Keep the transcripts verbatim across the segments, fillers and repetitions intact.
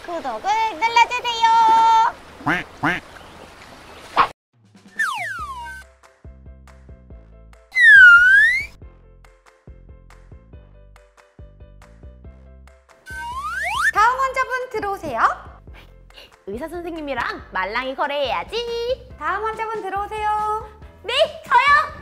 구독을 눌러주세요. 다음 환자분 들어오세요. 의사 선생님이랑 말랑이 거래해야지. 다음 환자분 들어오세요. 네, 저요.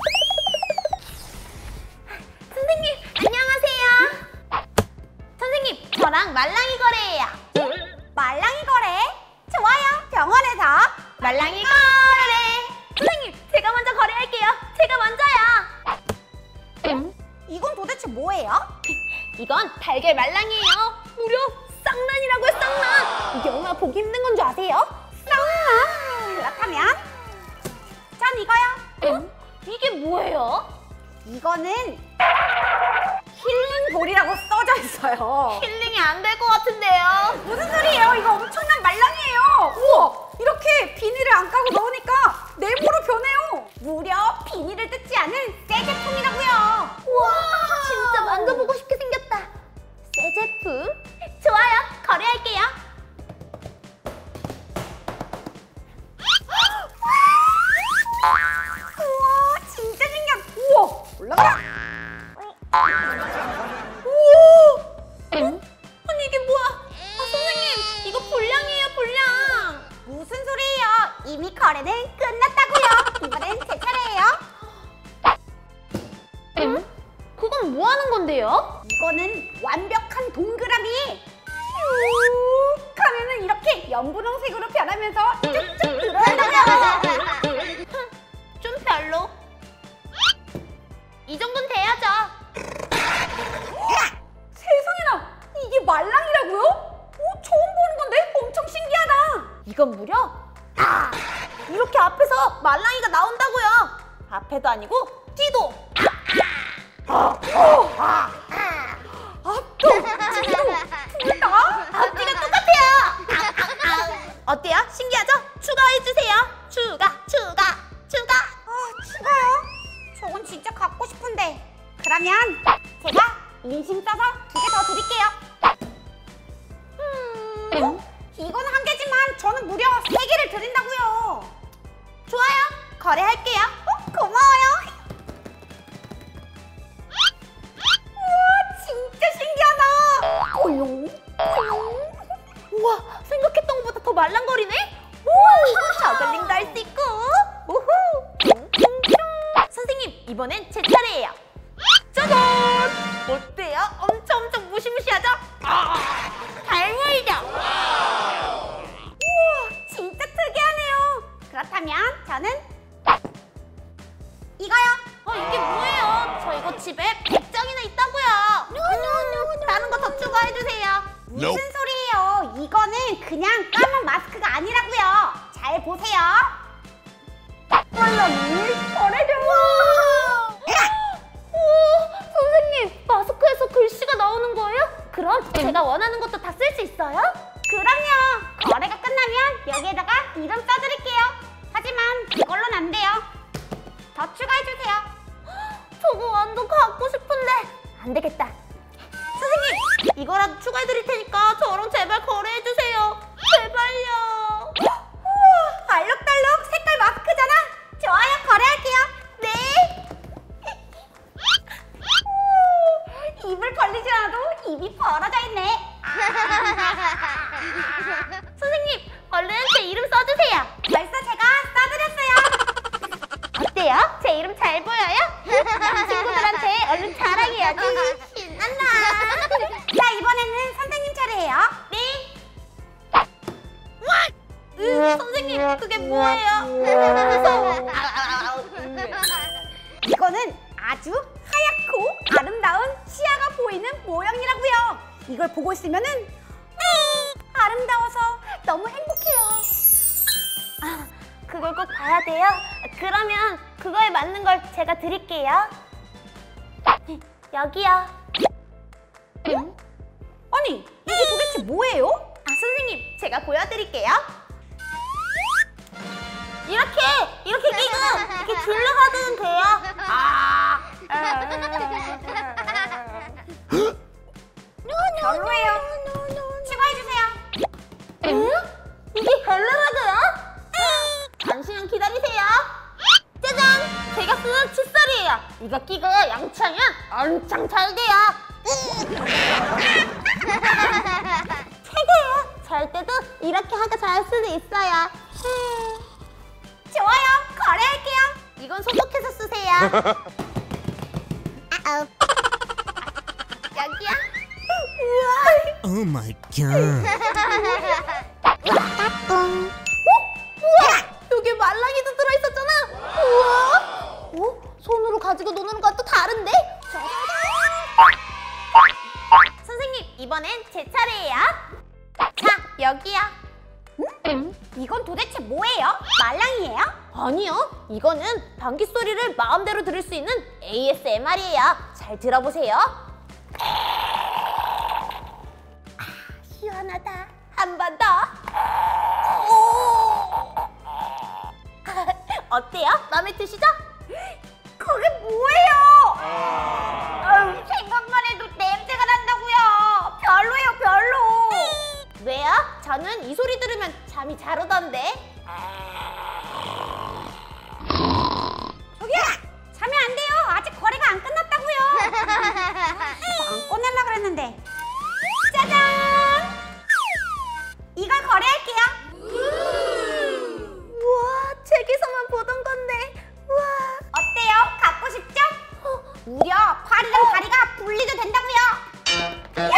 선생님, 안녕하세요. 선생님, 저랑 말랑이 거래해요. 말랑이 거래? 좋아요. 병원에서 말랑이 거래. 선생님, 제가 먼저 거래할게요. 제가 먼저요. 음? 이건 도대체 뭐예요? 이건 달걀 말랑이에요. 무려 쌍란이라고요, 쌍란. 이게 얼마나 보기 힘든 건 줄 아세요? 쌍란. 그렇다면 전 이거요. 음? 이게 뭐예요? 이거는 힐링볼이라고 써져 있어요. 힐링이 안 될 것 같은데요. 무슨 소리예요? 이거 엄청난 말랑이에요. 우와! 이렇게 비닐을 안 까고 넣으니까 네모로 변해요. 무려 비닐을 뜯지 않은 새 제품이라고요. 우와, 진짜 만져보고 싶게 생겼다. 새 제품? 좋아요, 거래할게요. 우와, 진짜 신기한. 우와, 올라가라. 우와! 응? 아니 이게 뭐야? 아, 선생님, 이거 불량이에요, 불량. 무슨 소리예요? 이미 거래는 끝났다고요. 이번엔 제 차례예요. 응? 그건 뭐 하는 건데요? 이거는 완벽한 동그라미. 쭉 하면은 이렇게 연분홍색으로 변하면서 쭉쭉 들어간다고요. 좀 별로. 이 정도는 돼야죠. 세상에나, 이게 말랑이라고요? 오, 처음 보는 건데 엄청 신기하다. 이건 무려 아! 이렇게 앞에서 말랑이가 나온다고요. 앞에도 아니고 뒤도. 앞도, 뒤도, 둘 다? 앞뒤가 똑같아요. 어때요? 신기하죠? 추가해주세요. 추가, 추가, 추가. 아, 추가요? 저건 진짜 갖고 싶은데. 그러면 제가 인심 써서 두 개 더 드릴게요. 음, 어? 이건 한 개지만 저는 무려 세 개를 드린다고요. 좋아요. 거래할게요. 어, 고마워요. 우와, 진짜 신기하다. 꼬용, 꼬용. 우와, 생각했던 것보다 더 말랑거리네? 우와, 저글링도 할 수 있고. 우후. 선생님, 이번엔 제 차례예요. 짜잔! 어때요? 엄청 엄청 무시무시하죠? 아, 잘 보이죠? 우와, 진짜 특이하네요. 그렇다면 저는 이거요. 어, 이게 뭐예요? 저 이거 집에 백 장이나 있다고요. 다른 거 더 추가해주세요. 무슨 소리예요? 이거는 그냥 까만 마스크가 아니라고요. 잘 보세요. 말랑이 거래죠. 우와, 선생님, 마스크에서 글씨가 나오는 거예요? 그럼 제가 원하는 것도 다 쓸 수 있어요? 그럼요. 거래가 끝나면 여기에다가 이름 써드릴게요. 하지만 이걸로는 안 돼요. 더 추가해주세요. 저거 완전 갖고 싶은데 안 되겠다. 선생님, 이거라도 추가해드릴 테니까 저랑 제발 거래해주세요. 제발요. 우와, 알록달록 색깔 마스크잖아. 좋아요, 거래할게요. 네. 오, 입을 벌리지 않아도 입이 벌어져 있네. 선생님, 얼른 제 이름 써주세요. 벌써 제가 써드렸어요. 어때요? 제 이름 잘 보여요? 친구들한테 얼른 자랑해야지. 신난다. 자, 이번에는 선생님 차례예요. 네. 으, 선생님, 그게 뭐예요? 무서워. 이거는 아주 하얗고 아름다운 치아가 보이는 모형이라고요. 이걸 보고 있으면은 음, 아름다워서 너무 행복해요. 아, 그걸 꼭 봐야 돼요? 그러면 그거에 맞는 걸 제가 드릴게요. 여기요. 응? 아니, 이게 도대체 뭐예요? 아, 선생님, 제가 보여드릴게요. 이렇게, 이렇게 끼고 이렇게 줄로 하면 돼요. 아, 별로예요. 추가해주세요. 엄청 잘 돼요. 최고예요. 잘 때도 이렇게 하가 잘 수도 있어요. 좋아요. 거래할게요. 이건 소독해서 쓰세요. 아우. 여기야. Oh my god. 따뚱. 어? 우와! 여기 말랑이도 들어있었잖아. 우와! 어? 손으로 가지고 노는 것도 다른데? 선생님, 이번엔 제 차례예요. 자, 여기요. 음? 이건 도대체 뭐예요? 말랑이에요? 아니요, 이거는 방귀 소리를 마음대로 들을 수 있는 에이에스엠알이에요. 잘 들어보세요. 아, 시원하다. 한 번 더. 오. 어때요? 마음에 드시죠? 그게 뭐예요? 아유, 생각만 해도 냄새가 난다고요. 별로예요, 별로. 왜요? 저는 이 소리 들으면 잠이 잘 오던데. 저기요, 자면 안 돼요. 아직 거래가 안 끝났다고요. 이거 안 꺼내려고 그랬는데. 짜잔! 이걸 거래할게요. 우와, 책에서만 보던 건데. 우와. 어때요? 갖고 싶죠? 무려 팔이랑 다리가 분리도 된다고요.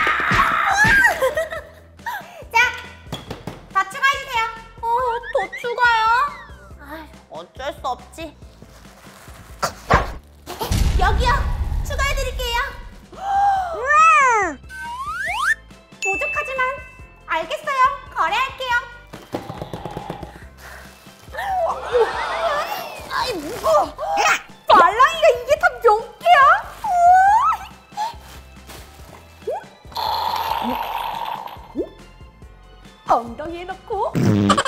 자, 더 추가해주세요. 어, 더 추가요? 아, 어쩔 수 없지. 여기요. 추가해드릴게요. 부족하지만 알겠어요. 거래할게요. 아이, 무거워. 말랑이가 이게 다 몇 개야? 우와. 엉덩이에 넣고